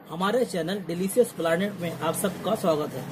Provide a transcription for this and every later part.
हमारे channel delicious planet में आप सबका स्वागत है।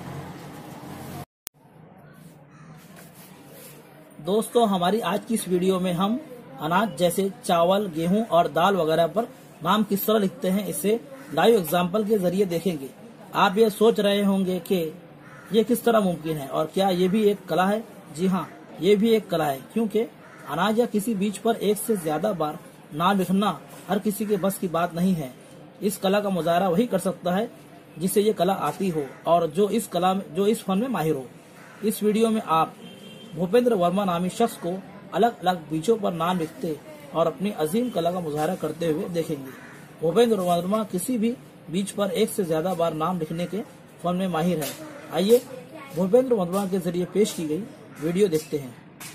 दोस्तों, हमारी आज की इस वीडियो में हम अनाज जैसे चावल, गेहूं और दाल वगैरह पर नाम किस तरह लिखते हैं, इसे लाइव एग्जाम्पल के जरिए देखेंगे। आप ये सोच रहे होंगे कि ये किस तरह मुमकिन है और क्या ये भी एक कला है? जी हाँ, ये भी एक कला है, क्योंकि अनाज या किसी बीज पर एक से ज्यादा बार नाम लिखना हर किसी के बस की बात नहीं है। इस कला का मुजाहरा वही कर सकता है जिसे ये कला आती हो और जो इस फन में माहिर हो। इस वीडियो में आप भूपेंद्र वर्मा नामी शख्स को अलग अलग बीजों पर नाम लिखते और अपनी अजीम कला का मुजाहरा करते हुए देखेंगे। भूपेंद्र वर्मा किसी भी बीज पर एक से ज्यादा बार नाम लिखने के फन में माहिर है। आइए भूपेंद्र वर्मा के जरिए पेश की गई वीडियो देखते हैं।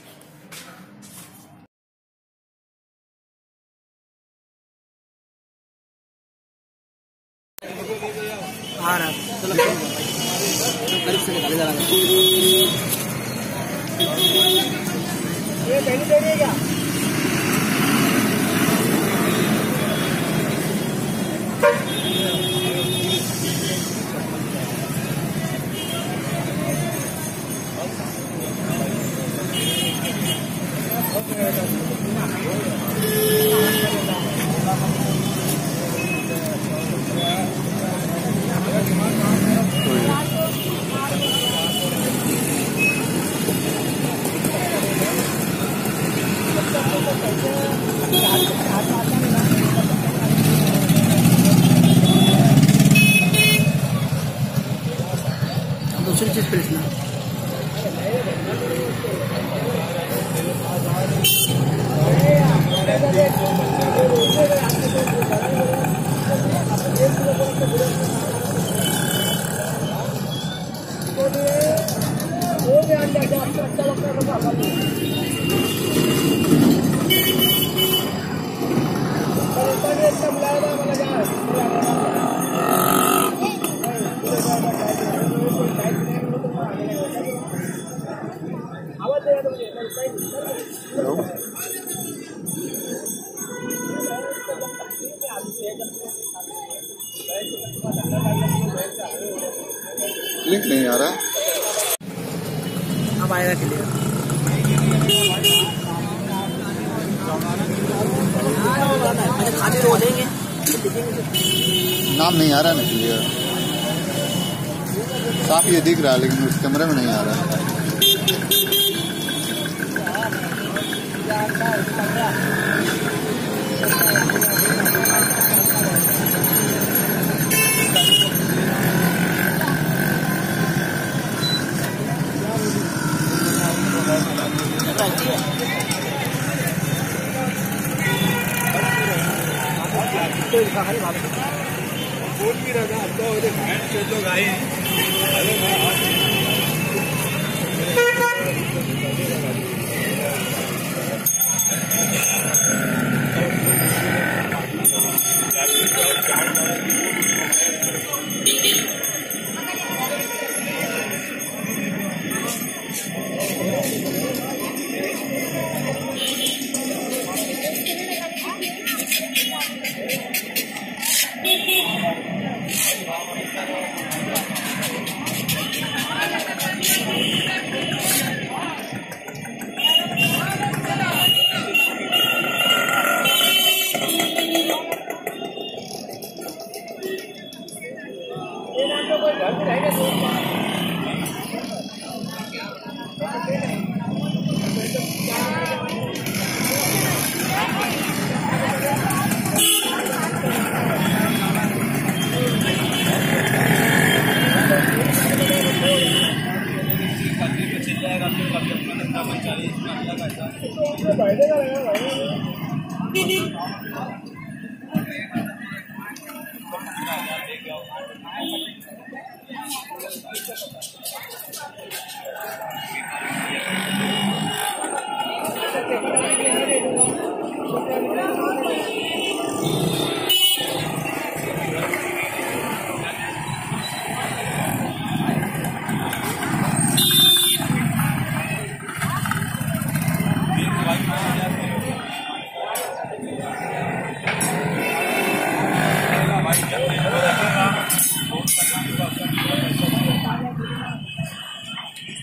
आ रहा चलो करीब से निकाले जा रहा ये पहले दे देगा। दूसरी चीज पे लिखना। लिंक नहीं आ रहा, अब आएगा क्लियर। खाली रो देंगे, नाम नहीं आ रहा ना क्लियर। साफ ये दिख रहा है लेकिन उस कैमरे में नहीं आ रहा। फोन भी रहा तो गाय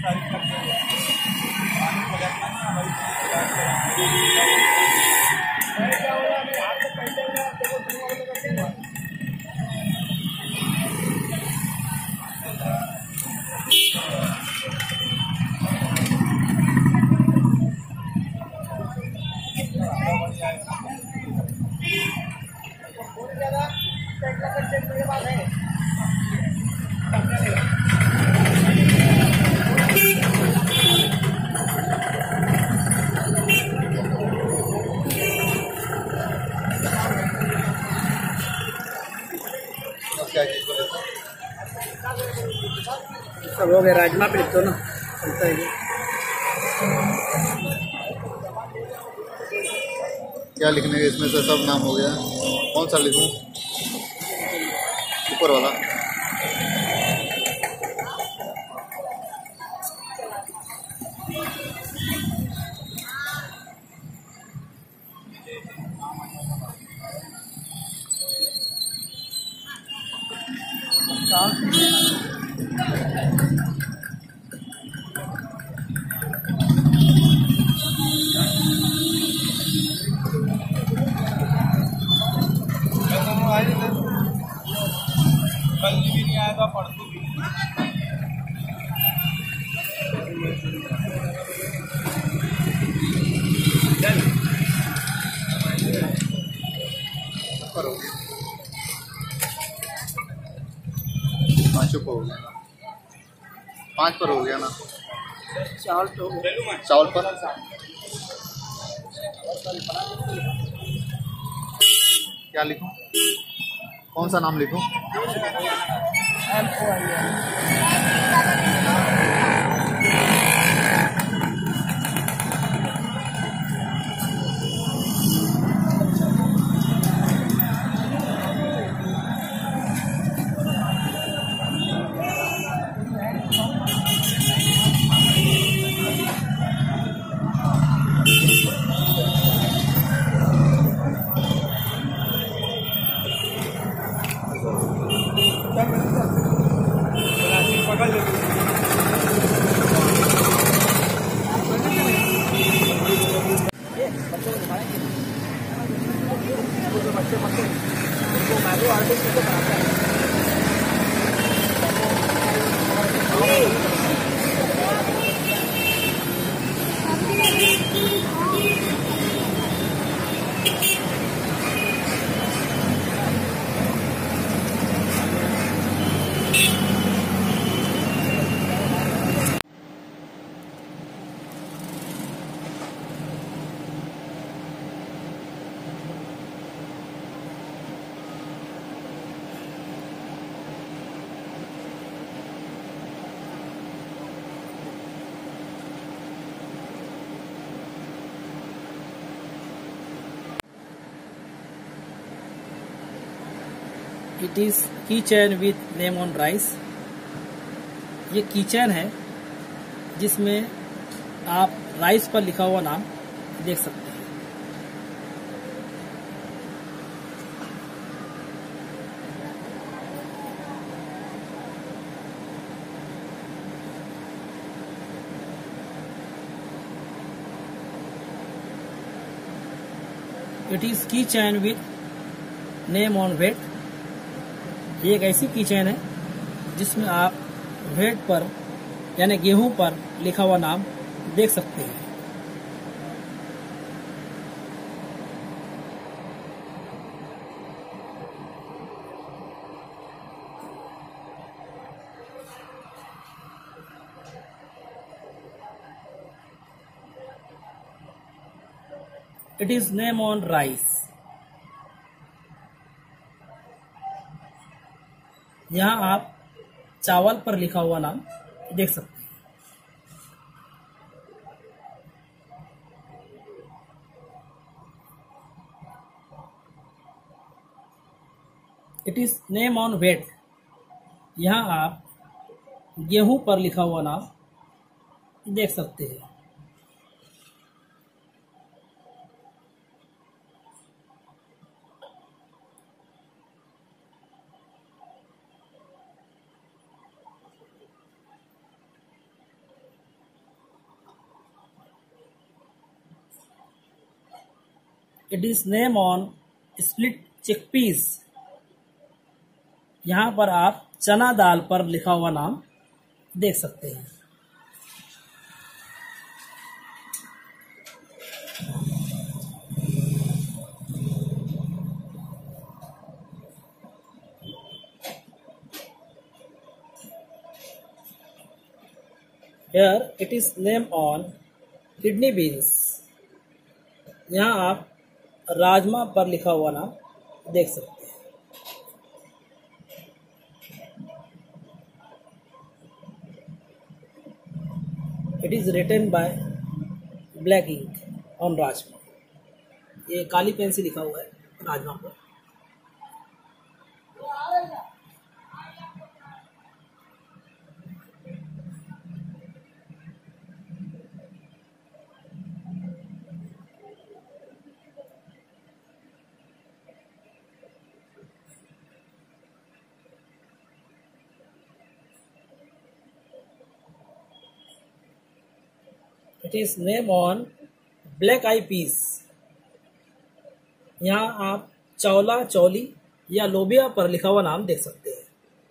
तारीख तक पानी पलटना ना हमारी क्या हो रहा है हाथ में पैसे में देखो शुरू वाले करते हैं। मेरे पास है क्या चीज बोले तो? सब हो गया, राजमा पे लिख दो ना, चलता है। क्या लिखने का इसमें से सब नाम हो गया, कौन सा लिखूं? ऊपर वाला कल भी नहीं आया था, परसों भी ऊपर हो गया। पाँचों को हो गया ना, 5 पर हो गया ना। चावल तो चावल पर क्या लिखूं, कौन सा नाम लिखूं? पकड़ ले it is key chain with name on rice. ये की चैन है जिसमें आप राइस पर लिखा हुआ नाम देख सकते हैं। It is key chain with name on wheat. ये एक ऐसी की चैन है जिसमें आप वेट पर यानी गेहूं पर लिखा हुआ नाम देख सकते हैं। It is name on rice. यहाँ आप चावल पर लिखा हुआ नाम देख सकते हैं। It is name on wheat. यहाँ आप गेहूं पर लिखा हुआ नाम देख सकते हैं। It is name on split chickpeas. यहाँ पर आप चना दाल पर लिखा हुआ नाम देख सकते हैं। Here it is name on kidney beans। यहाँ आप राजमा पर लिखा हुआ नाम देख सकते हैं। It is written by black ink on rajma. ये काली पेन से लिखा हुआ है राजमा पर। It is name on black eye peas। यहाँ आप चौला, चौली या लोबिया पर लिखा हुआ नाम देख सकते हैं।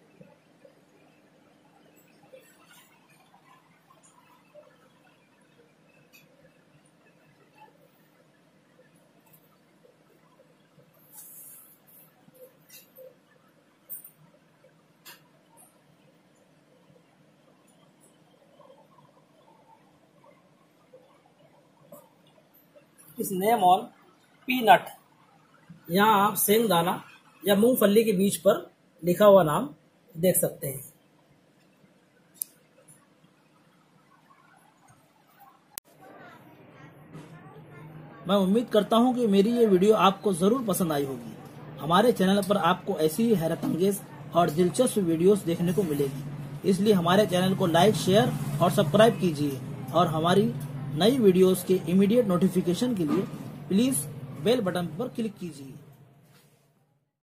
इस नेम ऑन पीनट। यहाँ आप सेंगदाना या मूंगफली के बीज पर लिखा हुआ नाम देख सकते हैं। मैं उम्मीद करता हूँ कि मेरी ये वीडियो आपको जरूर पसंद आई होगी। हमारे चैनल पर आपको ऐसी ही हैरतअंगेज और दिलचस्प वीडियोस देखने को मिलेगी, इसलिए हमारे चैनल को लाइक, शेयर और सब्सक्राइब कीजिए और हमारी नई वीडियोस के इमीडिएट नोटिफिकेशन के लिए प्लीज बेल बटन पर क्लिक कीजिए।